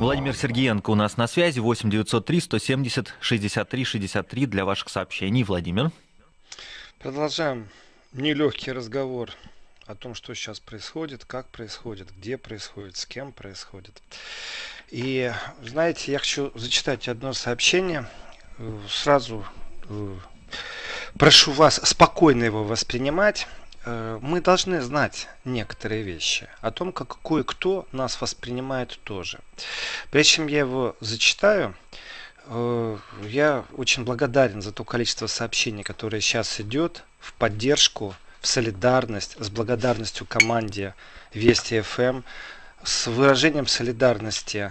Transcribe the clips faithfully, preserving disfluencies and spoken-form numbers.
Владимир Сергеенко у нас на связи. восемь девятьсот три сто семьдесят шестьдесят три шестьдесят три для ваших сообщений. Владимир. Продолжаем нелегкий разговор о том, что сейчас происходит, как происходит, где происходит, с кем происходит. И, знаете, я хочу зачитать одно сообщение. Сразу прошу вас спокойно его воспринимать. Мы должны знать некоторые вещи о том, как кое-кто нас воспринимает тоже. Прежде чем я его зачитаю, я очень благодарен за то количество сообщений, которое сейчас идет в поддержку, в солидарность, с благодарностью команде Вести эф эм, с выражением солидарности,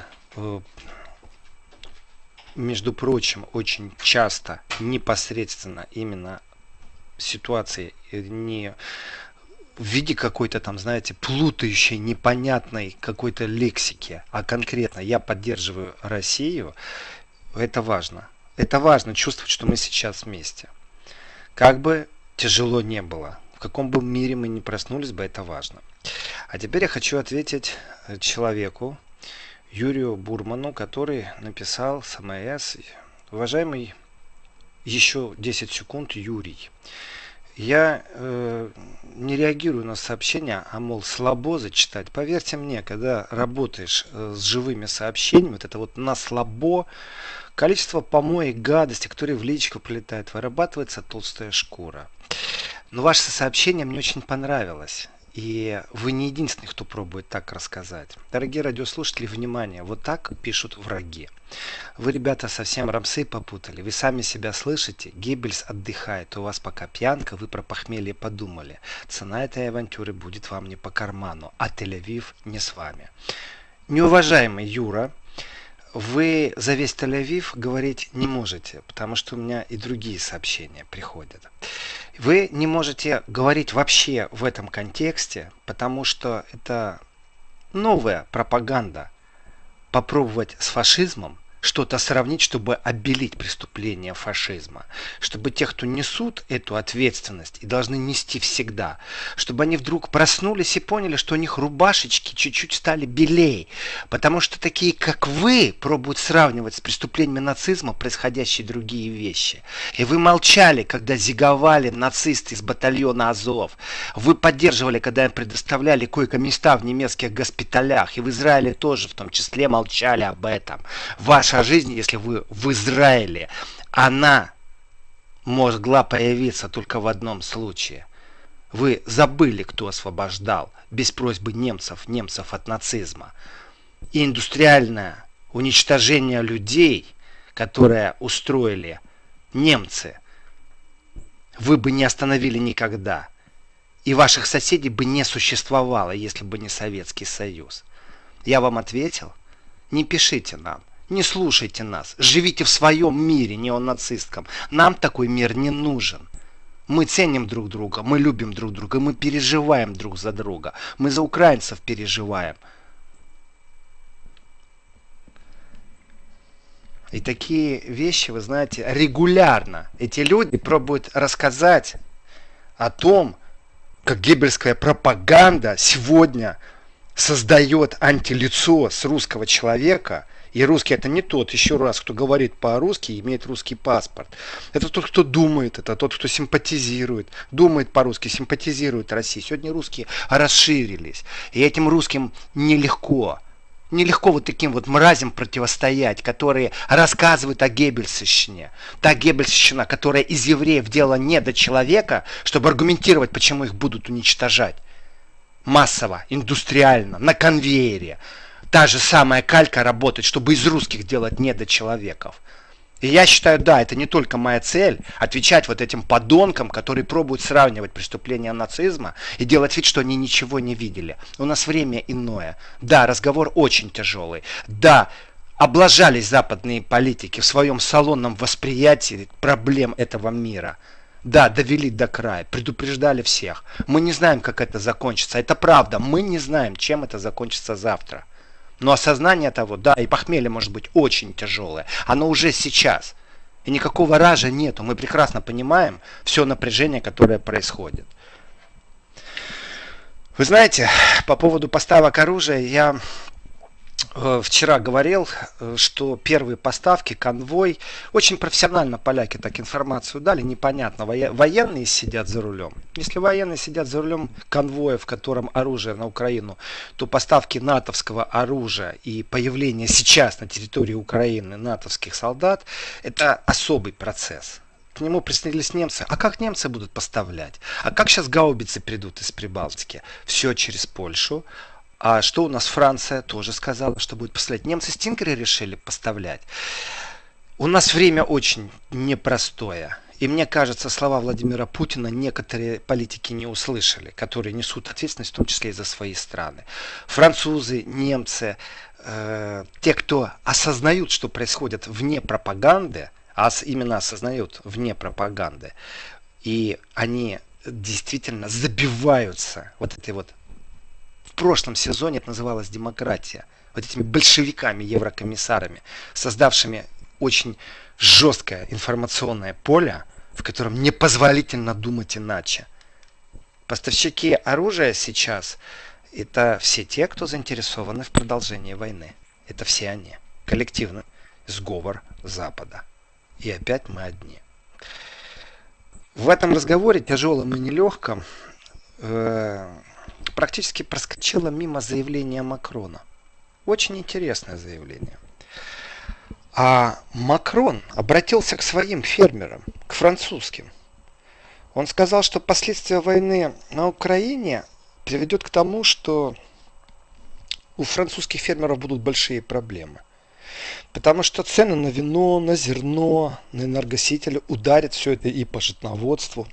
между прочим, очень часто, непосредственно именно ситуации, не в виде какой-то там, знаете, плутающей, непонятной какой-то лексики, а конкретно я поддерживаю Россию. Это важно. Это важно чувствовать, что мы сейчас вместе. Как бы тяжело не было, в каком бы мире мы ни проснулись бы, это важно. А теперь я хочу ответить человеку, Юрию Бурману, который написал с эм эс: уважаемый, еще десять секунд, Юрий. Я э, не реагирую на сообщения, а мол слабо зачитать. Поверьте мне, когда работаешь э, с живыми сообщениями, вот это вот на слабо, количество помоек, гадости, которые в личку прилетают, вырабатывается толстая шкура. Но ваше сообщение мне очень понравилось. И вы не единственный, кто пробует так рассказать. Дорогие радиослушатели, внимание, вот так пишут враги. Вы, ребята, совсем рамсы попутали. Вы сами себя слышите? Геббельс отдыхает. У вас пока пьянка, вы про похмелье подумали. Цена этой авантюры будет вам не по карману, а Тель-Авив не с вами. Неуважаемый Юра, вы за весь Тель-Авив говорить не можете, потому что у меня и другие сообщения приходят. Вы не можете говорить вообще в этом контексте, потому что это новая пропаганда. Попробовать с фашизмом что-то сравнить, чтобы обелить преступление фашизма. Чтобы те, кто несут эту ответственность и должны нести всегда, чтобы они вдруг проснулись и поняли, что у них рубашечки чуть-чуть стали белей. Потому что такие, как вы, пробуют сравнивать с преступлениями нацизма происходящие другие вещи. И вы молчали, когда зиговали нацисты из батальона Азов. Вы поддерживали, когда им предоставляли койко-места в немецких госпиталях. И в Израиле тоже в том числе молчали об этом. Ваша жизнь, если вы в Израиле, она могла появиться только в одном случае. Вы забыли, кто освобождал без просьбы немцев, немцев от нацизма. И индустриальное уничтожение людей, которое устроили немцы, вы бы не остановили никогда. И ваших соседей бы не существовало, если бы не Советский Союз. Я вам ответил? Не пишите нам. Не слушайте нас. Живите в своем мире неонацистском. Нам такой мир не нужен. Мы ценим друг друга, мы любим друг друга, мы переживаем друг за друга. Мы за украинцев переживаем. И такие вещи, вы знаете, регулярно эти люди пробуют рассказать о том, как геббельская пропаганда сегодня создает антилицо с русского человека. И русский это не тот, еще раз, кто говорит по-русски и имеет русский паспорт. Это тот, кто думает, это тот, кто симпатизирует. Думает по-русски, симпатизирует России. Сегодня русские расширились. И этим русским нелегко. Нелегко вот таким вот мразям противостоять, которые рассказывают о геббельсовщине. Та геббельсовщина, которая из евреев делала не до человека, чтобы аргументировать, почему их будут уничтожать. Массово, индустриально, на конвейере. Та же самая калька работает, чтобы из русских делать недочеловеков. И я считаю, да, это не только моя цель, отвечать вот этим подонкам, которые пробуют сравнивать преступления нацизма и делать вид, что они ничего не видели. У нас время иное. Да, разговор очень тяжелый. Да, облажались западные политики в своем салонном восприятии проблем этого мира. Да, довели до края, предупреждали всех. Мы не знаем, как это закончится. Это правда, мы не знаем, чем это закончится завтра. Но осознание того, да, и похмелье может быть очень тяжелое. Оно уже сейчас. И никакого ража нету. Мы прекрасно понимаем все напряжение, которое происходит. Вы знаете, по поводу поставок оружия, я э, вчера говорил, э, что первые поставки, конвой, очень профессионально поляки так информацию дали, непонятно, воя- военные сидят за рулем. Если военные сидят за рулем конвоя, в котором оружие на Украину, то поставки натовского оружия и появление сейчас на территории Украины натовских солдат, это особый процесс. К нему присоединились немцы. А как немцы будут поставлять? А как сейчас гаубицы придут из Прибалтики? Все через Польшу. А что у нас Франция тоже сказала, что будет поставлять? Немцы стингеры решили поставлять. У нас время очень непростое. И мне кажется, слова Владимира Путина некоторые политики не услышали, которые несут ответственность в том числе и за свои страны. Французы, немцы, э, те, кто осознают, что происходит вне пропаганды, а именно осознают вне пропаганды, и они действительно забиваются вот этой вот, в прошлом сезоне это называлось демократия, вот этими большевиками, еврокомиссарами, создавшими очень жесткое информационное поле, в котором непозволительно думать иначе. Поставщики оружия сейчас это все те, кто заинтересованы в продолжении войны. Это все они. Коллективный сговор Запада. И опять мы одни. В этом разговоре, тяжелом и нелегком, э, практически проскочило мимо заявления Макрона. Очень интересное заявление. А Макрон обратился к своим фермерам, к французским. Он сказал, что последствия войны на Украине приведет к тому, что у французских фермеров будут большие проблемы. Потому что цены на вино, на зерно, на энергосители ударят все это и по животноводству.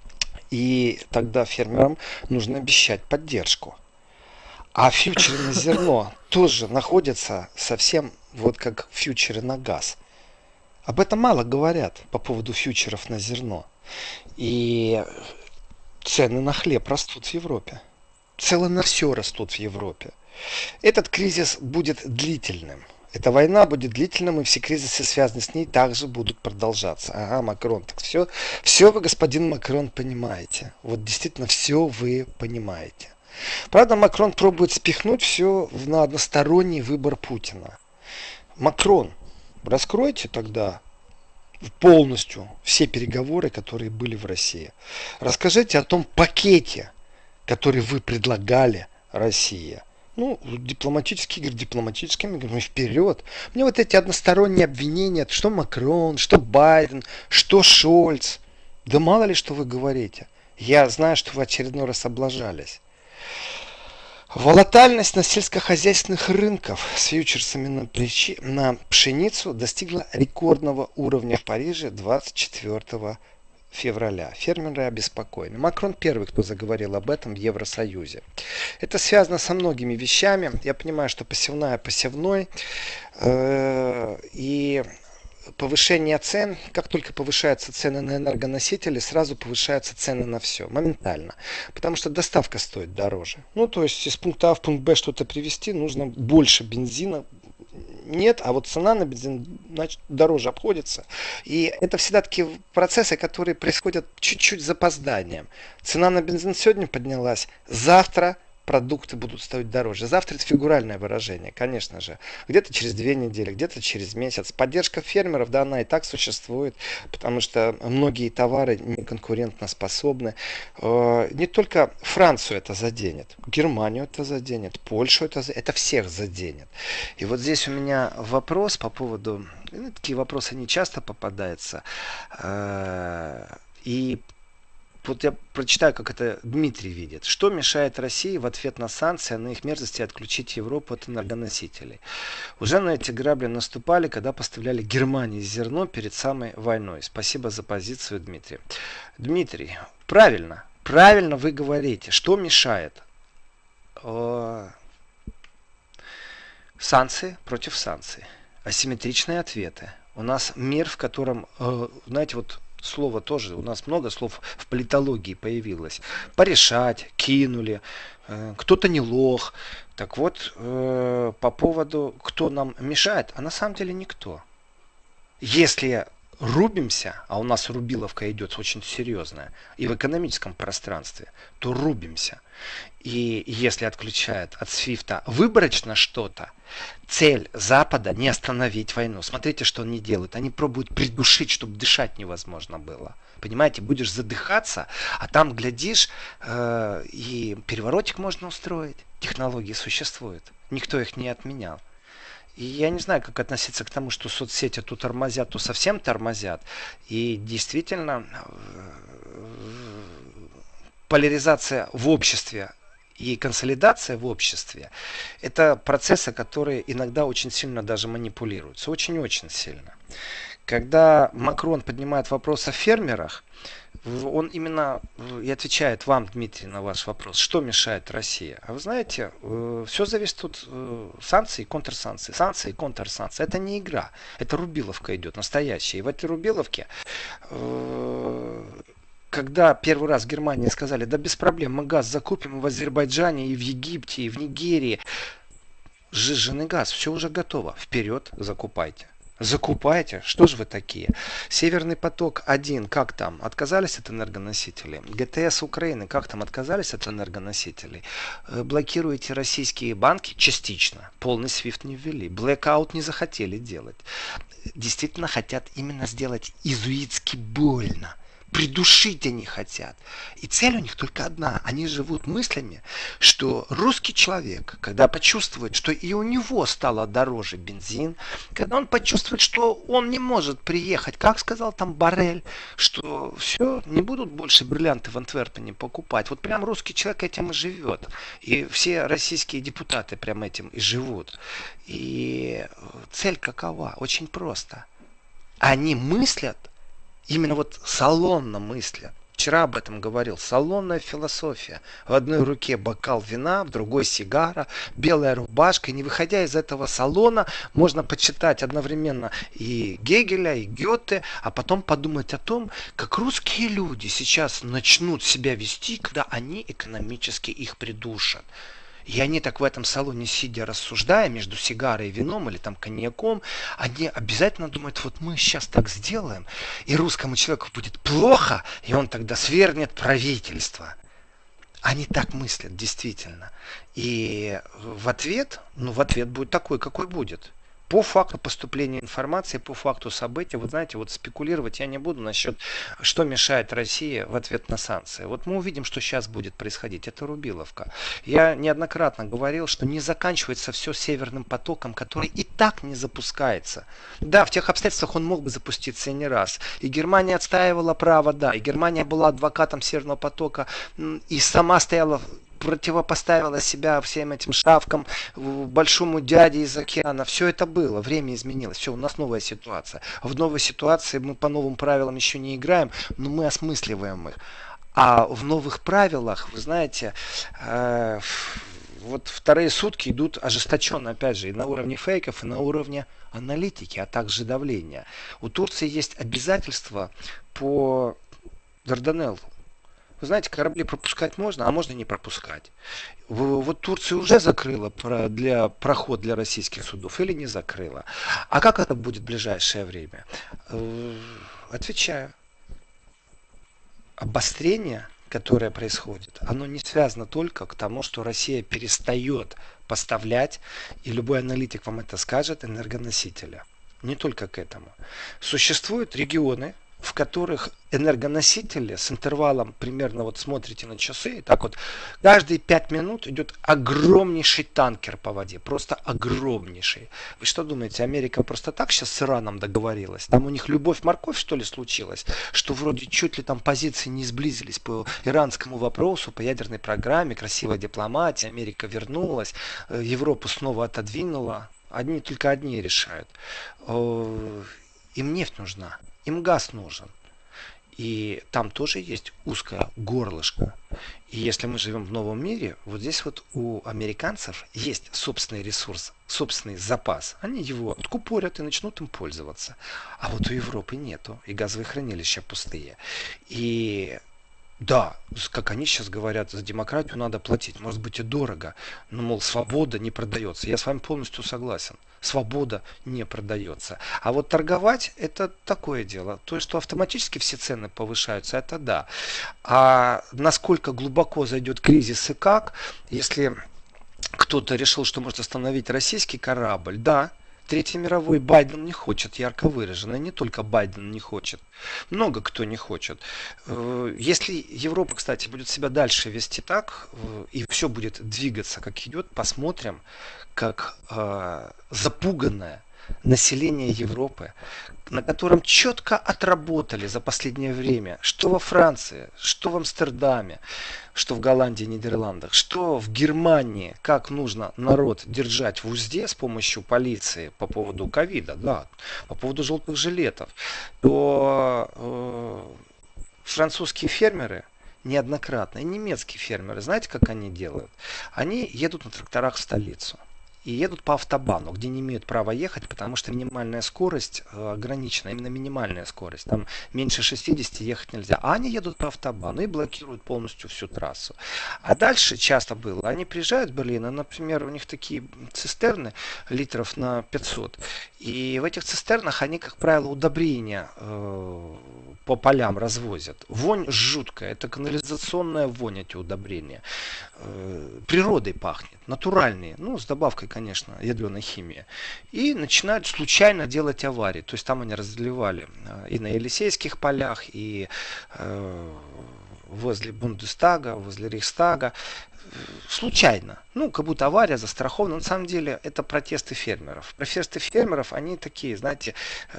И тогда фермерам нужно обещать поддержку. А фьючеры на зерно тоже находятся совсем вот как фьючеры на газ. Об этом мало говорят по поводу фьючеров на зерно. И цены на хлеб растут в Европе. Цены на все растут в Европе. Этот кризис будет длительным. Эта война будет длительным, и все кризисы, связанные с ней, также будут продолжаться. Ага, Макрон, так все, все вы, господин Макрон, понимаете. Вот действительно все вы понимаете. Правда, Макрон пробует спихнуть все на односторонний выбор Путина. Макрон, раскройте тогда полностью все переговоры, которые были в России. Расскажите о том пакете, который вы предлагали России. Ну, дипломатические игры дипломатическими играми, вперед. Мне вот эти односторонние обвинения, что Макрон, что Байден, что Шольц. Да мало ли, что вы говорите. Я знаю, что вы очередной раз облажались. Волатильность на сельскохозяйственных рынках с фьючерсами на, плечи, на пшеницу достигла рекордного уровня в Париже двадцать четвёртого февраля. Фермеры обеспокоены. Макрон первый, кто заговорил об этом в Евросоюзе. Это связано со многими вещами. Я понимаю, что посевная посевной. Э, и повышение цен, как только повышаются цены на энергоносители, сразу повышаются цены на все, моментально. Потому что доставка стоит дороже. Ну, то есть из пункта А в пункт Б что-то привезти, нужно больше бензина. Нет, а вот цена на бензин, значит, дороже обходится. И это всегда такие процессы, которые происходят чуть-чуть с запозданием. Цена на бензин сегодня поднялась, завтра продукты будут стоить дороже. Завтра это фигуральное выражение, конечно же. Где-то через две недели, где-то через месяц. Поддержка фермеров, да, она и так существует, потому что многие товары не конкурентоспособны. Не только Францию это заденет, Германию это заденет, Польшу это заденет, это всех заденет. И вот здесь у меня вопрос по поводу, ну, такие вопросы не часто попадаются. И вот я прочитаю, как это Дмитрий видит. Что мешает России в ответ на санкции, на их мерзости отключить Европу от энергоносителей? Уже на эти грабли наступали, когда поставляли Германии зерно перед самой войной. Спасибо за позицию, Дмитрий. Дмитрий, правильно, правильно вы говорите. Что мешает? Санкции против санкций. Асимметричные ответы. У нас мир, в котором, знаете, вот слово тоже, у нас много слов в политологии появилось. Порешать, кинули, э, кто-то не лох. Так вот, э, по поводу, кто нам мешает, а на самом деле никто. Если рубимся, а у нас рубиловка идет очень серьезная, и в экономическом пространстве, то рубимся. И если отключают от свифта выборочно что-то, цель Запада не остановить войну. Смотрите, что они делают. Они пробуют придушить, чтобы дышать невозможно было. Понимаете, будешь задыхаться, а там, глядишь, э, и переворотик можно устроить. Технологии существуют. Никто их не отменял. И я не знаю, как относиться к тому, что соцсети то тормозят, то совсем тормозят. И действительно, поляризация в обществе и консолидация в обществе — это процессы, которые иногда очень сильно даже манипулируются. Очень-очень сильно. Когда Макрон поднимает вопрос о фермерах, он именно и отвечает вам, Дмитрий, на ваш вопрос, что мешает России. А вы знаете, все зависит от санкций и контрсанкций. Санкции и контрсанкции — это не игра, это рубиловка идет, настоящая. И в этой рубиловке, когда первый раз в Германии сказали, да без проблем, мы газ закупим в Азербайджане, и в Египте, и в Нигерии. Сжиженный газ, все уже готово. Вперед, закупайте. Закупайте. Что же вы такие? Северный поток один, как там? Отказались от энергоносителей? ГТС Украины, как там? Отказались от энергоносителей? Блокируете российские банки? Частично. Полный свифт не ввели. Блэкаут не захотели делать. Действительно хотят именно сделать изуитски больно. Придушить они хотят. И цель у них только одна. Они живут мыслями, что русский человек, когда почувствует, что и у него стало дороже бензин, когда он почувствует, что он не может приехать, как сказал там Боррель, что все, не будут больше бриллианты в Антверпене покупать. Вот прям русский человек этим и живет. И все российские депутаты прям этим и живут. И цель какова? Очень просто. Они мыслят, именно вот салонно мыслят. Вчера об этом говорил. Салонная философия. В одной руке бокал вина, в другой сигара, белая рубашка. И не выходя из этого салона, можно почитать одновременно и Гегеля, и Гёте, а потом подумать о том, как русские люди сейчас начнут себя вести, когда они экономически их придушат. И они так в этом салоне, сидя, рассуждая между сигарой и вином или там коньяком, они обязательно думают, вот мы сейчас так сделаем, и русскому человеку будет плохо, и он тогда свергнет правительство. Они так мыслят, действительно. И в ответ, ну в ответ будет такой, какой будет. По факту поступления информации, по факту событий, вы знаете, вот спекулировать я не буду насчет, что мешает России в ответ на санкции. Вот мы увидим, что сейчас будет происходить. Это рубиловка. Я неоднократно говорил, что не заканчивается все Северным потоком, который и так не запускается. Да, в тех обстоятельствах он мог бы запуститься и не раз. И Германия отстаивала право, да, и Германия была адвокатом Северного потока, и сама стояла, противопоставила себя всем этим шавкам, большому дяде из океана. Все это было. Время изменилось. Все, у нас новая ситуация. В новой ситуации мы по новым правилам еще не играем, но мы осмысливаем их. А в новых правилах, вы знаете, э, вот вторые сутки идут ожесточенно, опять же, и на уровне фейков, и на уровне аналитики, а также давления. У Турции есть обязательства по Дарданеллу. Вы знаете, корабли пропускать можно, а можно не пропускать. Вот Турция уже закрыла для, проход для российских судов или не закрыла. А как это будет в ближайшее время? Отвечаю. Обострение, которое происходит, оно не связано только к тому, что Россия перестает поставлять, и любой аналитик вам это скажет, энергоносителя. Не только к этому. Существуют регионы, в которых энергоносители с интервалом примерно, вот смотрите на часы, и так вот каждые пять минут идет огромнейший танкер по воде, просто огромнейший. Вы что думаете, Америка просто так сейчас с Ираном договорилась? Там у них любовь-морковь, что ли, случилась? Что вроде чуть ли там позиции не сблизились по иранскому вопросу, по ядерной программе, красивая дипломатия, Америка вернулась, Европу снова отодвинула. Одни только одни решают. Им нефть нужна. Им газ нужен. И там тоже есть узкое горлышко. И если мы живем в новом мире, вот здесь вот у американцев есть собственный ресурс, собственный запас. Они его откупорят и начнут им пользоваться. А вот у Европы нету. И газовые хранилища пустые. И Да, как они сейчас говорят, за демократию надо платить. Может быть и дорого, но, мол, свобода не продается. Я с вами полностью согласен. Свобода не продается. А вот торговать это такое дело. То, что автоматически все цены повышаются, это да. А насколько глубоко зайдет кризис и как, если кто-то решил, что может остановить российский корабль, да, Третий мировой Байден не хочет, ярко выражено. Не только Байден не хочет. Много кто не хочет. Э, Если Европа, кстати, будет себя дальше вести так, э, и все будет двигаться, как идет, посмотрим, как э, запуганное население Европы, на котором четко отработали за последнее время, что во Франции, что в Амстердаме, что в Голландии, Нидерландах, что в Германии, как нужно народ держать в узде с помощью полиции по поводу ковида, да, по поводу желтых жилетов, то э, французские фермеры неоднократно, и немецкие фермеры, знаете, как они делают? Они едут на тракторах в столицу. И едут по автобану, где не имеют права ехать, потому что минимальная скорость э, ограничена, именно минимальная скорость. Там меньше шестидесяти ехать нельзя. А они едут по автобану и блокируют полностью всю трассу. А дальше часто было, они приезжают в Берлин, и, например, у них такие цистерны литров на пятьсот. И в этих цистернах они, как правило, удобрения э, по полям развозят. Вонь жуткая, это канализационная вонь, эти удобрения. Э, природой пахнет, натуральные, ну, с добавкой, конечно, ядреной химии. И начинают случайно делать аварии. То есть там они разливали э, и на Елисейских полях, и э, возле Бундестага, возле Рейхстага. Случайно. Ну, как будто авария застрахована. На самом деле это протесты фермеров. Протесты фермеров, они такие, знаете,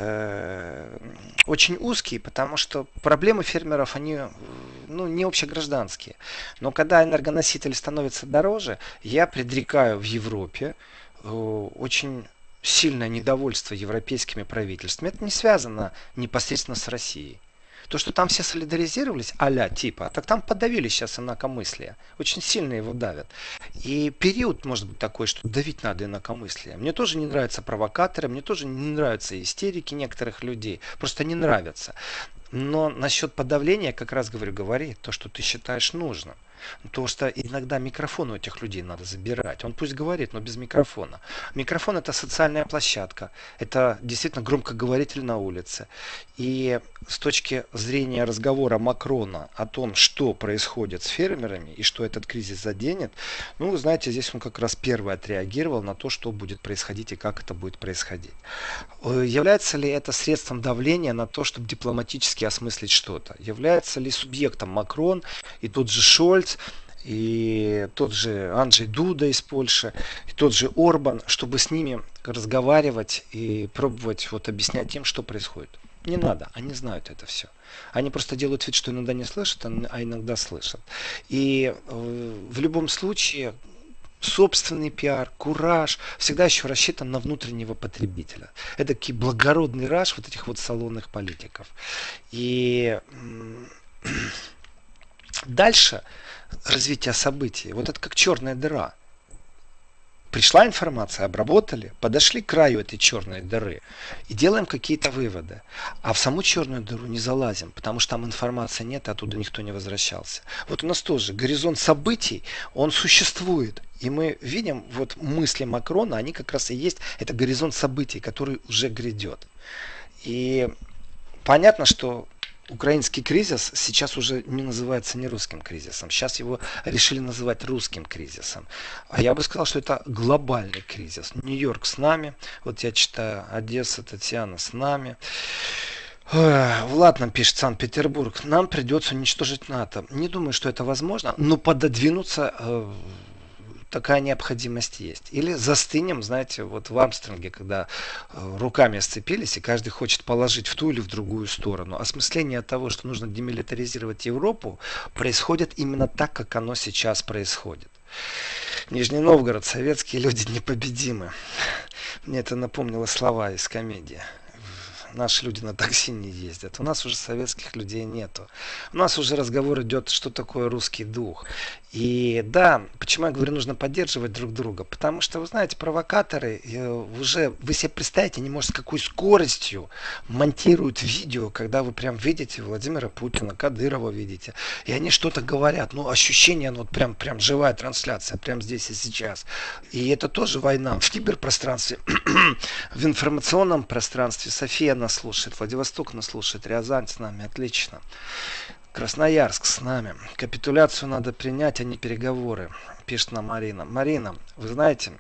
э, очень узкие, потому что проблемы фермеров, они ну, не общегражданские. Но когда энергоносители становятся дороже, я предрекаю в Европе э, очень сильное недовольство европейскими правительствами. Это не связано непосредственно с Россией. То, что там все солидаризировались, а-ля типа, так там подавили сейчас инакомыслие. Очень сильно его давят. И период может быть такой, что давить надо инакомыслие. Мне тоже не нравятся провокаторы, мне тоже не нравятся истерики некоторых людей. Просто не нравятся. Но насчет подавления, как раз говорю, говори то, что ты считаешь нужным. Потому что иногда микрофон у этих людей надо забирать. Он пусть говорит, но без микрофона. Микрофон это социальная площадка. Это действительно громкоговоритель на улице. И с точки зрения разговора Макрона о том, что происходит с фермерами и что этот кризис заденет, ну, вы знаете, здесь он как раз первый отреагировал на то, что будет происходить и как это будет происходить. Является ли это средством давления на то, чтобы дипломатически осмыслить что-то? Является ли субъектом Макрон и тот же Шольц, и тот же Анджей Дуда из Польши, и тот же Орбан, чтобы с ними разговаривать и пробовать вот объяснять им, что происходит? Не надо, они знают это все. Они просто делают вид, что иногда не слышат, а иногда слышат. И э, в любом случае собственный пиар, кураж всегда еще рассчитан на внутреннего потребителя. Это такой благородный раж вот этих вот салонных политиков. И дальше развитие событий. Вот это как черная дыра. Пришла информация, обработали, подошли к краю этой черной дыры и делаем какие-то выводы. А в саму черную дыру не залазим, потому что там информации нет, оттуда никто не возвращался. Вот у нас тоже горизонт событий, он существует. И мы видим, вот мысли Макрона, они как раз и есть, это горизонт событий, который уже грядет. И понятно, что украинский кризис сейчас уже не называется не русским кризисом. Сейчас его решили называть русским кризисом. А я бы сказал, что это глобальный кризис. Нью-Йорк с нами. Вот я читаю, Одесса, Татьяна с нами. Влад нам пишет, Санкт-Петербург. Нам придется уничтожить НАТО. Не думаю, что это возможно, но пододвинуться э, такая необходимость есть. Или застынем, знаете, вот в Армстронге, когда э, руками сцепились, и каждый хочет положить в ту или в другую сторону. Осмысление того, что нужно демилитаризировать Европу, происходит именно так, как оно сейчас происходит. Нижний Новгород, советские люди непобедимы. Мне это напомнило слова из комедии. наши люди на такси не ездят. У нас уже советских людей нету. У нас уже разговор идет, что такое русский дух. И да, почему я говорю, нужно поддерживать друг друга? Потому что, вы знаете, провокаторы э, уже, вы себе представите, не может с какой скоростью монтируют видео, когда вы прям видите Владимира Путина, Кадырова видите, и они что-то говорят. Ну, ощущение, ну, вот прям, прям живая трансляция, прям здесь и сейчас. И это тоже война в киберпространстве, в информационном пространстве. София нас слушает, Владивосток нас слушает, Рязань с нами, отлично. Красноярск с нами. Капитуляцию надо принять, а не переговоры, пишет нам Марина. Марина, вы знаете,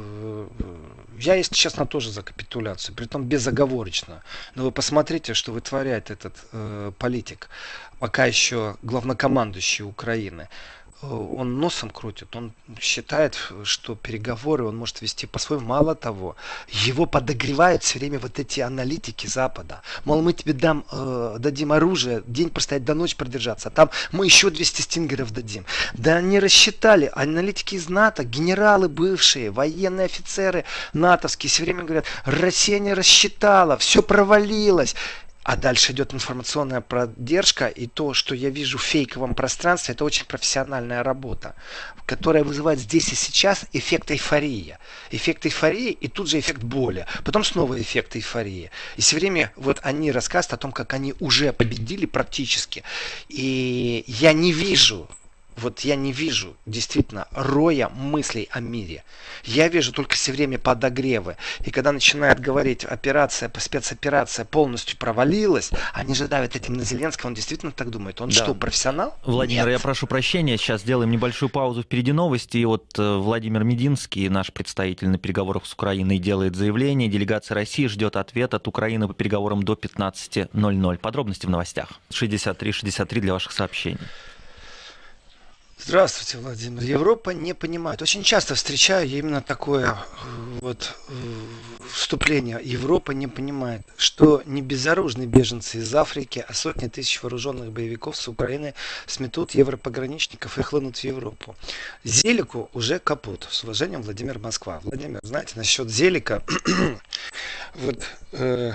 я, если честно, тоже за капитуляцию, притом безоговорочно. Но вы посмотрите, что вытворяет этот э, политик, пока еще главнокомандующий Украины. Он носом крутит, он считает, что переговоры он может вести по-своему. Мало того, его подогревают все время вот эти аналитики Запада. Мол, мы тебе дам, э, дадим оружие, день простоять до ночи продержаться, а там мы еще двести стингеров дадим. Да они рассчитали, аналитики из НАТО, генералы бывшие, военные офицеры натовские, все время говорят, Россия не рассчитала, все провалилось. А дальше идет информационная поддержка, и то, что я вижу в фейковом пространстве, это очень профессиональная работа, которая вызывает здесь и сейчас эффект эйфории. Эффект эйфории и тут же эффект боли. Потом снова эффект эйфории. И все время вот они рассказывают о том, как они уже победили практически. И я не вижу... Вот я не вижу действительно роя мыслей о мире. Я вижу только все время подогревы. И когда начинают говорить, операция, спецоперация полностью провалилась, они же давят этим на Зеленского, он действительно так думает. Он да. что, профессионал? Владимир, Нет. я прошу прощения, сейчас сделаем небольшую паузу, впереди новости. И вот Владимир Мединский, наш представитель на переговорах с Украиной, делает заявление. Делегация России ждет ответ от Украины по переговорам до пятнадцати ноль-ноль. Подробности в новостях. шестьдесят три шестьдесят три для ваших сообщений. Здравствуйте, Владимир. Европа не понимает. Очень часто встречаю именно такое вот вступление. Европа не понимает, что не безоружные беженцы из Африки, а сотни тысяч вооруженных боевиков с Украины сметут европограничников и хлынут в Европу. Зелику уже капут. С уважением, Владимир, Москва. Владимир, знаете, насчет Зелика, вот э,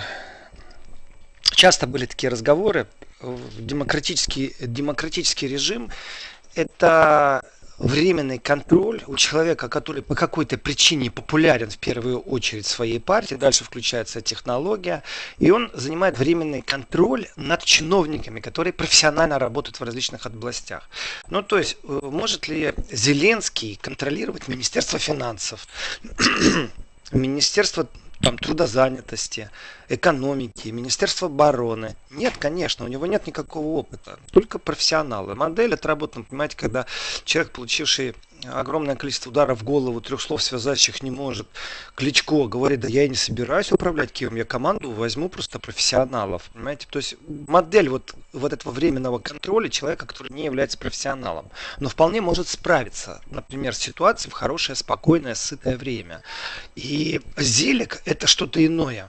часто были такие разговоры. Демократический, демократический режим это временный контроль у человека, который по какой-то причине популярен в первую очередь в своей партии, дальше включается технология, и он занимает временный контроль над чиновниками, которые профессионально работают в различных областях. Ну, то есть, может ли Зеленский контролировать Министерство финансов, Министерство там, трудозанятости, экономики, Министерство обороны? Нет, конечно, у него нет никакого опыта, только профессионалы. Модель отработана, понимаете, когда человек, получивший огромное количество ударов в голову, трех слов связать не может, Кличко говорит, да я и не собираюсь управлять Киевом, я команду возьму просто профессионалов, понимаете, то есть модель вот, вот этого временного контроля человека, который не является профессионалом, но вполне может справиться, например, с ситуацией в хорошее, спокойное, сытое время. И Зелик это что-то иное.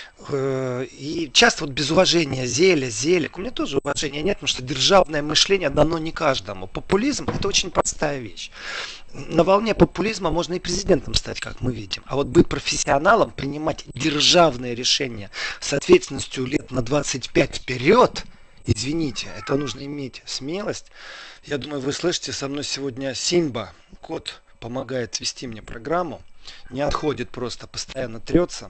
И часто вот без уважения Зеля, Зелик, у меня тоже уважения нет, потому что державное мышление дано не каждому. Популизм это очень простая вещь. На волне популизма можно и президентом стать, как мы видим. А вот быть профессионалом, принимать державные решения с ответственностью лет на двадцать пять вперед, извините, это нужно иметь смелость. Я думаю, вы слышите, со мной сегодня Симба, кот, помогает вести мне программу, не отходит просто, постоянно трется.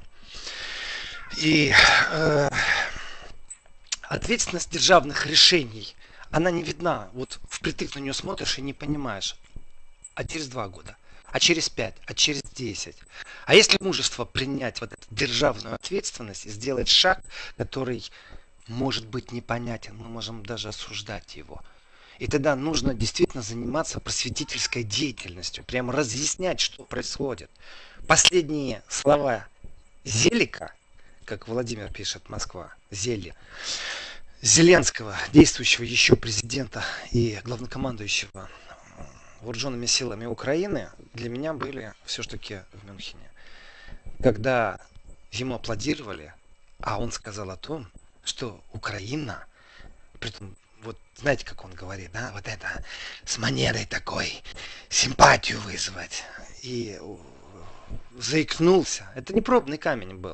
И э, ответственность державных решений, она не видна. Вот впритык на нее смотришь и не понимаешь. А через два года, а через пять, а через десять. А если мужество принять вот эту державную ответственность и сделать шаг, который может быть непонятен, мы можем даже осуждать его. И тогда нужно действительно заниматься просветительской деятельностью, прямо разъяснять, что происходит. Последние слова Зелика, как Владимир пишет, Москва, Зелли, Зеленского, действующего еще президента и главнокомандующего вооруженными силами Украины, для меня были все-таки в Мюнхене. Когда ему аплодировали, а он сказал о том, что Украина, притом, вот знаете, как он говорит, да, вот это с манерой такой, симпатию вызвать, и заикнулся. Это не пробный камень был.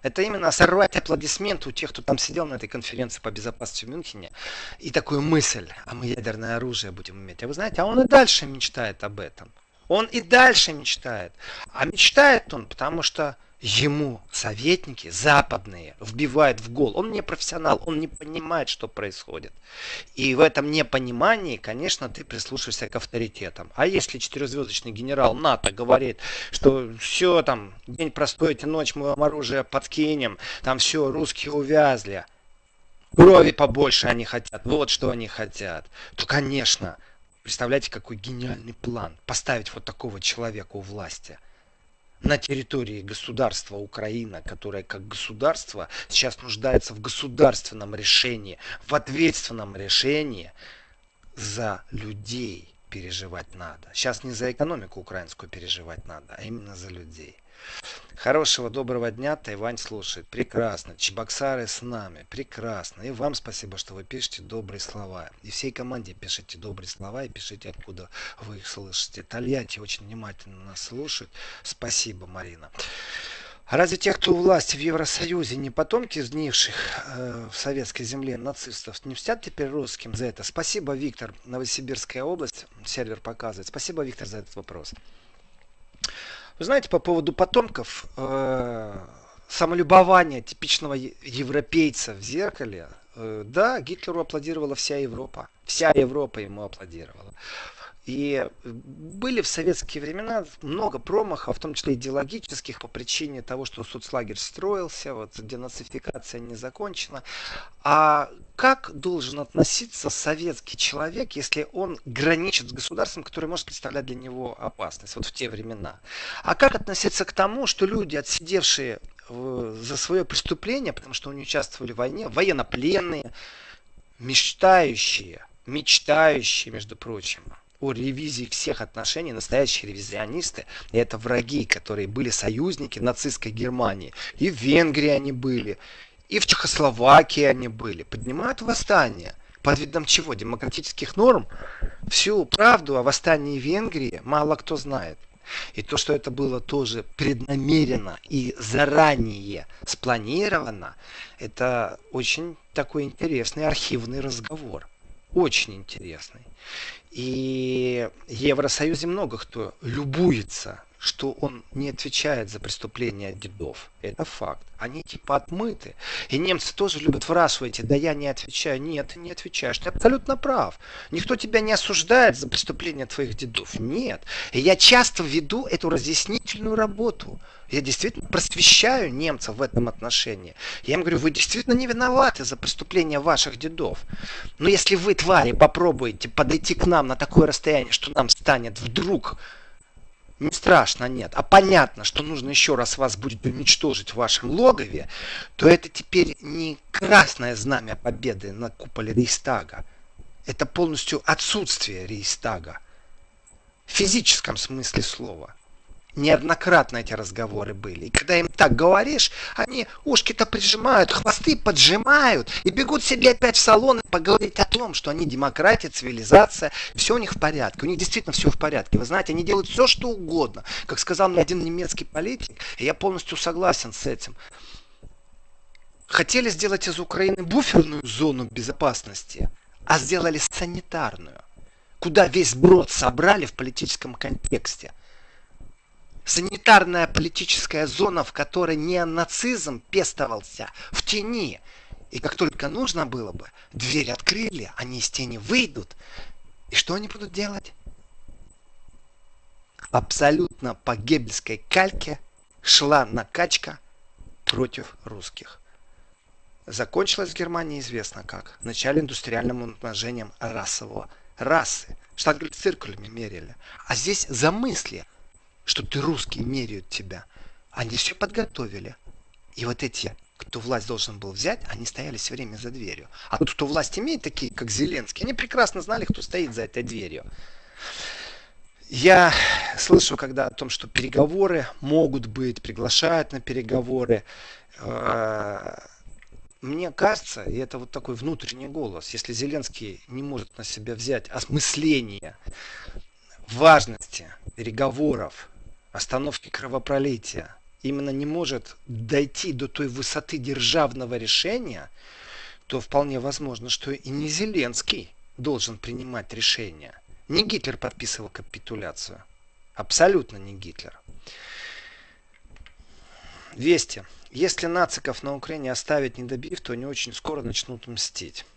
Это именно сорвать аплодисменты у тех, кто там сидел на этой конференции по безопасности в Мюнхене. И такую мысль, а мы ядерное оружие будем иметь. А вы знаете, а он и дальше мечтает об этом. Он и дальше мечтает. А мечтает он, потому что ему советники западные вбивают в гол. Он не профессионал, он не понимает, что происходит. И в этом непонимании, конечно, ты прислушиваешься к авторитетам. А если четырехзвездочный генерал НАТО говорит, что все там, день простойте, ночь мы вам оружие подкинем, там все, русские увязли, крови побольше они хотят, вот что они хотят, то, конечно, представляете, какой гениальный план поставить вот такого человека у власти на территории государства Украина, которое как государство сейчас нуждается в государственном решении, в ответственном решении. За людей переживать надо. Сейчас не за экономику украинскую переживать надо, а именно за людей. Хорошего, доброго дня. Тайвань слушает. Прекрасно. Чебоксары с нами. Прекрасно. И вам спасибо, что вы пишете добрые слова. И всей команде пишите добрые слова и пишите, откуда вы их слышите. Тольятти очень внимательно нас слушает. Спасибо, Марина. А разве те, кто у власти в Евросоюзе, не потомки сгнивших э, в советской земле нацистов, не мстят теперь русским за это? Спасибо, Виктор. Новосибирская область. Сервер показывает. Спасибо, Виктор, за этот вопрос. Вы знаете, по поводу потомков, э, самолюбование типичного европейца в зеркале, э, да, Гитлеру аплодировала вся Европа. Вся Европа ему аплодировала. И были в советские времена много промахов, в том числе идеологических, по причине того, что соцлагерь строился, вот денацификация не закончена. А как должен относиться советский человек, если он граничит с государством, которое может представлять для него опасность, вот в те времена? А как относиться к тому, что люди, отсидевшие за свое преступление, потому что они участвовали в войне, военнопленные, мечтающие, мечтающие, между прочим, о ревизии всех отношений, настоящие ревизионисты, и это враги, которые были союзники нацистской Германии. И в Венгрии они были, и в Чехословакии они были. Поднимают восстание. Под видом чего? Демократических норм? Всю правду о восстании в Венгрии мало кто знает. И то, что это было тоже преднамеренно и заранее спланировано, это очень такой интересный архивный разговор. Очень интересный. И в Евросоюзе много кто любуется, что он не отвечает за преступления дедов. Это факт. Они типа отмыты. И немцы тоже любят врать, да я не отвечаю. Нет, ты не отвечаешь. Ты абсолютно прав. Никто тебя не осуждает за преступления твоих дедов. Нет. И я часто веду эту разъяснительную работу. Я действительно просвещаю немцев в этом отношении. Я им говорю, вы действительно не виноваты за преступления ваших дедов. Но если вы, твари, попробуете подойти к нам на такое расстояние, что нам станет вдруг не страшно, нет, а понятно, что нужно еще раз вас будет уничтожить в вашем логове, то это теперь не красное знамя победы на куполе Рейхстага. Это полностью отсутствие Рейхстага. В физическом смысле слова. Неоднократно эти разговоры были. И когда им так говоришь, они ушки-то прижимают, хвосты поджимают и бегут себе опять в салон и поговорить о том, что они демократия, цивилизация, все у них в порядке. У них действительно все в порядке. Вы знаете, они делают все, что угодно. Как сказал мне один немецкий политик, и я полностью согласен с этим. Хотели сделать из Украины буферную зону безопасности, а сделали санитарную, куда весь брод собрали в политическом контексте. Санитарная политическая зона, в которой неонацизм пестовался в тени. И как только нужно было бы, дверь открыли, они из тени выйдут. И что они будут делать? Абсолютно по геббельской кальке шла накачка против русских. Закончилась в Германии известно как. В начале индустриальным умножением расового расы. Штатгальциркулями мерили. А здесь замыслие, что ты русский, меряют тебя. Они все подготовили. И вот эти, кто власть должен был взять, они стояли все время за дверью. А тот, кто власть имеет, такие как Зеленский, они прекрасно знали, кто стоит за этой дверью. Я слышу, когда о том, что переговоры могут быть, приглашают на переговоры. Мне кажется, и это вот такой внутренний голос, если Зеленский не может на себя взять осмысление важности переговоров, остановки кровопролития именно не может дойти до той высоты державного решения, то вполне возможно, что и не Зеленский должен принимать решения. Не Гитлер подписывал капитуляцию. Абсолютно не Гитлер. Вести. Если нациков на Украине оставить не добив, то они очень скоро начнут мстить.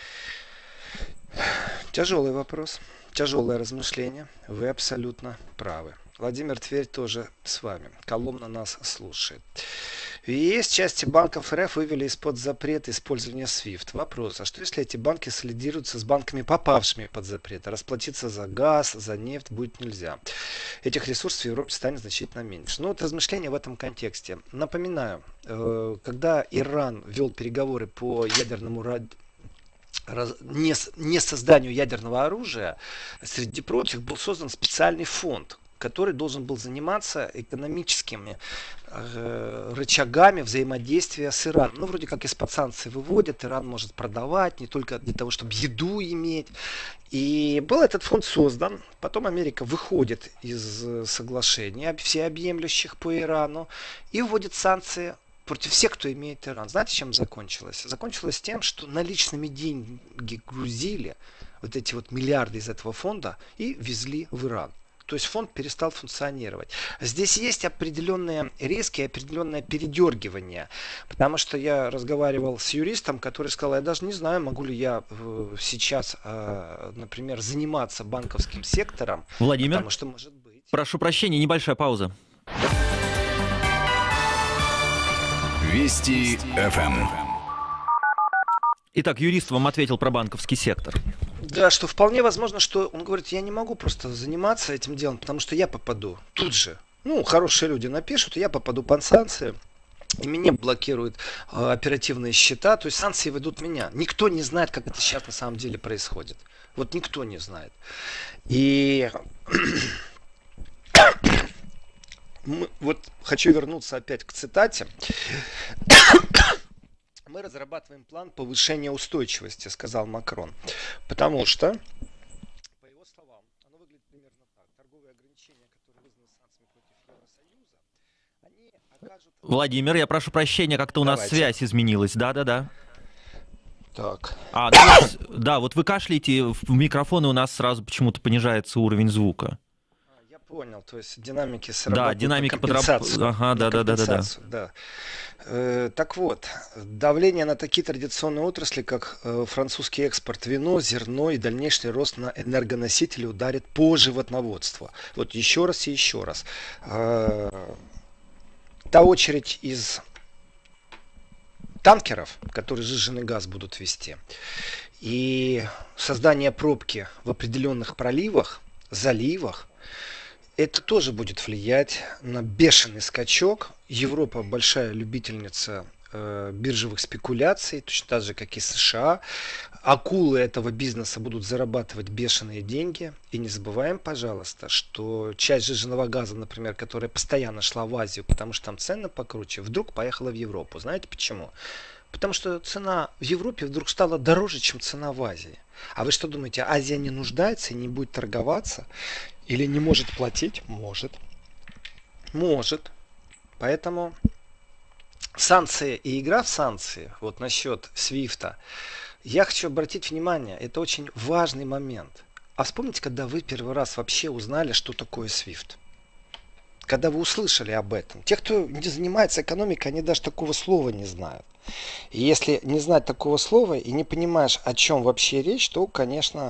Тяжелый вопрос. Тяжелое размышление. Вы абсолютно правы. Владимир Тверь тоже с вами. Коломна нас слушает. В ЕС части банков РФ вывели из-под запрета использования свифт. Вопрос, а что если эти банки солидируются с банками, попавшими под запрет? А расплатиться за газ, за нефть будет нельзя. Этих ресурсов в Европе станет значительно меньше. Ну вот размышления в этом контексте. Напоминаю, когда Иран вел переговоры по ядерному радио, не, не созданию ядерного оружия, среди прочих был создан специальный фонд, который должен был заниматься экономическими э, рычагами взаимодействия с Ираном. Ну, вроде как из-под санкций выводят, Иран может продавать, не только для того, чтобы еду иметь. И был этот фонд создан. Потом Америка выходит из соглашений всеобъемлющих по Ирану и вводит санкции против всех, кто имеет Иран. Знаете, чем закончилось? Закончилось тем, что наличными деньги грузили, вот эти вот миллиарды из этого фонда, и везли в Иран. То есть фонд перестал функционировать. Здесь есть определенные риски, определенное передергивание. Потому что я разговаривал с юристом, который сказал, я даже не знаю, могу ли я сейчас, например, заниматься банковским сектором. Владимир, потому что, может быть... прошу прощения, небольшая пауза. Вести эф эм. Итак, юрист вам ответил про банковский сектор. Да, что вполне возможно, что он говорит, я не могу просто заниматься этим делом, потому что я попаду тут же. Ну, хорошие люди напишут, и я попаду под санкции. И меня блокируют э, оперативные счета, то есть санкции ведут меня. Никто не знает, как это сейчас на самом деле происходит. Вот никто не знает. И вот хочу вернуться опять к цитате. Мы разрабатываем план повышения устойчивости, сказал Макрон. Потому что, по его словам, оно выглядит примерно так. Торговые ограничения, которые вызваны санкциями против Евросоюза, они окажут... Владимир, я прошу прощения, как-то у нас Давайте. связь изменилась. Да-да-да. Так. А, да, да, вот вы кашляете в микрофон, и у нас сразу почему-то понижается уровень звука. Я понял, то есть динамики срабатывают. Да, динамика на компенсацию. подраб... Ага, да, на да, да, да, да. да. Э, так вот, давление на такие традиционные отрасли, как э, французский экспорт, вино, зерно и дальнейший рост на энергоносители ударит по животноводству. Вот еще раз и еще раз. Э, та очередь из танкеров, которые сжиженный газ будут везти, и создание пробки в определенных проливах, заливах, это тоже будет влиять на бешеный скачок. Европа большая любительница э, биржевых спекуляций, точно так же, как и США. Акулы этого бизнеса будут зарабатывать бешеные деньги. И не забываем, пожалуйста, что часть сжиженного газа, например, которая постоянно шла в Азию, потому что там цены покруче, вдруг поехала в Европу. Знаете почему? Потому что цена в Европе вдруг стала дороже, чем цена в Азии. А вы что думаете, Азия не нуждается и не будет торговаться? Или не может платить? Может. Может. Поэтому санкции и игра в санкции, вот насчет свифта, я хочу обратить внимание, это очень важный момент. А вспомните, когда вы первый раз вообще узнали, что такое свифт? Когда вы услышали об этом. Те, кто не занимается экономикой, они даже такого слова не знают. И если не знать такого слова и не понимаешь, о чем вообще речь, то, конечно...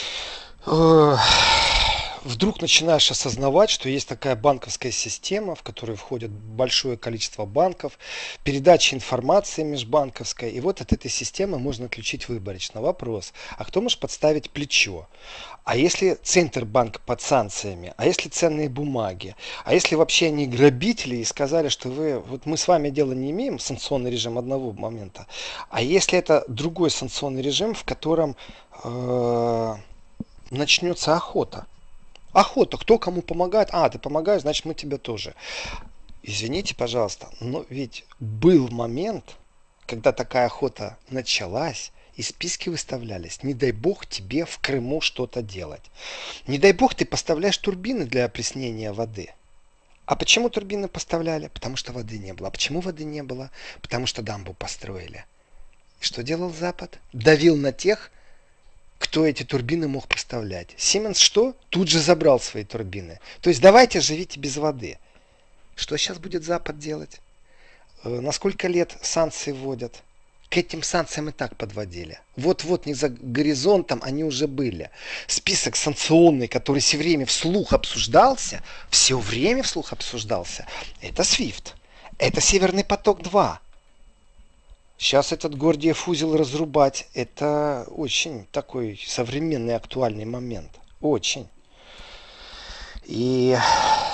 Э- Вдруг начинаешь осознавать, что есть такая банковская система, в которую входит большое количество банков, передача информации межбанковской. И вот от этой системы можно отключить выборочно. Вопрос, а кто может подставить плечо? А если Центробанк под санкциями? А если ценные бумаги? А если вообще они грабители и сказали, что вы, вот мы с вами дело не имеем, санкционный режим одного момента. А если это другой санкционный режим, в котором э, начнется охота? Охота, кто кому помогает? А, ты помогаешь, значит мы тебе тоже. Извините, пожалуйста, но ведь был момент, когда такая охота началась, и списки выставлялись. Не дай бог тебе в Крыму что-то делать. Не дай бог ты поставляешь турбины для опреснения воды. А почему турбины поставляли? Потому что воды не было. А почему воды не было? Потому что дамбу построили. Что делал Запад? Давил на тех, кто эти турбины мог поставлять. Сименс что? Тут же забрал свои турбины. То есть давайте живите без воды. Что сейчас будет Запад делать? На сколько лет санкции вводят? К этим санкциям и так подводили. Вот-вот не за горизонтом они уже были. Список санкционный, который все время вслух обсуждался, все время вслух обсуждался, это свифт. Это Северный поток-два. Сейчас этот Гордиев узел разрубать, это очень такой современный актуальный момент. Очень. И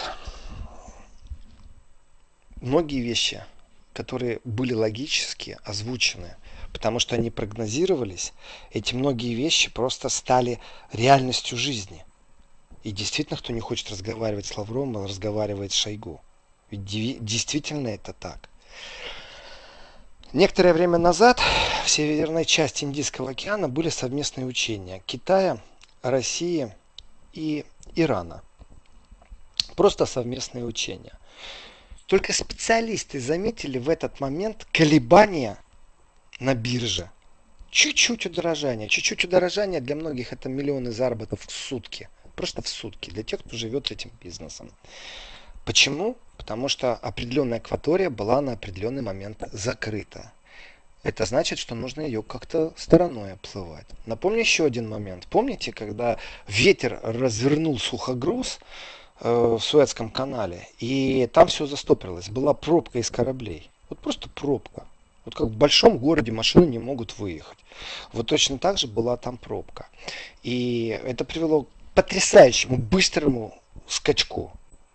многие вещи, которые были логически озвучены, потому что они прогнозировались, эти многие вещи просто стали реальностью жизни. И действительно, кто не хочет разговаривать с Лавровым, он разговаривает с Шойгу. Ведь действительно это так. Некоторое время назад в северной части Индийского океана были совместные учения Китая, России и Ирана. Просто совместные учения. Только специалисты заметили в этот момент колебания на бирже. Чуть-чуть удорожание. Чуть-чуть удорожание для многих это миллионы заработков в сутки. Просто в сутки. Для тех, кто живет этим бизнесом. Почему? Потому что определенная акватория была на определенный момент закрыта. Это значит, что нужно ее как-то стороной обплывать. Напомню еще один момент. Помните, когда ветер развернул сухогруз в Суэцком канале, и там все застопорилось. Была пробка из кораблей. Вот просто пробка. Вот как в большом городе машины не могут выехать. Вот точно так же была там пробка. И это привело к потрясающему, быстрому скачку.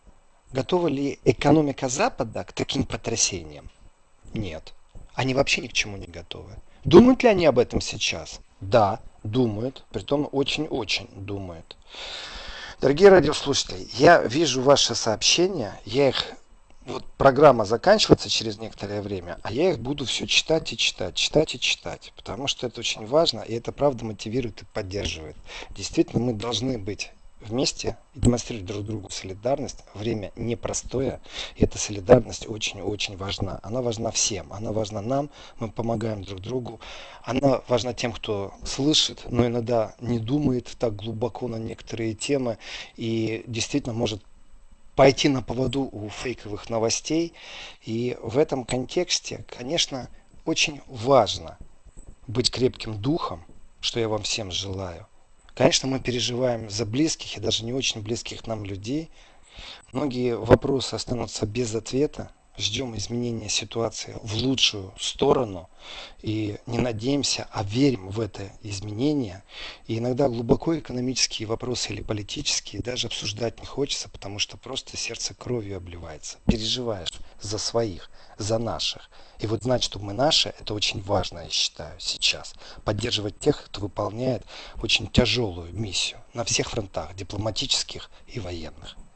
Готова ли экономика Запада к таким потрясениям? Нет. Они вообще ни к чему не готовы. Думают ли они об этом сейчас? Да, думают. Притом очень-очень думают. Дорогие радиослушатели, я вижу ваши сообщения, я их, вот программа заканчивается через некоторое время, а я их буду все читать и читать, читать и читать, потому что это очень важно, и это правда мотивирует и поддерживает. Действительно, мы должны быть вместе и демонстрировать друг другу солидарность. Время непростое, и эта солидарность очень-очень важна. Она важна всем, она важна нам, мы помогаем друг другу. Она важна тем, кто слышит, но иногда не думает так глубоко на некоторые темы и действительно может пойти на поводу у фейковых новостей. И в этом контексте, конечно, очень важно быть крепким духом, что я вам всем желаю. Конечно, мы переживаем за близких и даже не очень близких нам людей. Многие вопросы останутся без ответа. Ждем изменения ситуации в лучшую сторону. И не надеемся, а верим в это изменение. И иногда глубоко экономические вопросы или политические даже обсуждать не хочется, потому что просто сердце кровью обливается. Переживаешь за своих, за наших. И вот знать, что мы наши, это очень важно, я считаю, сейчас. Поддерживать тех, кто выполняет очень тяжелую миссию на всех фронтах, дипломатических и военных.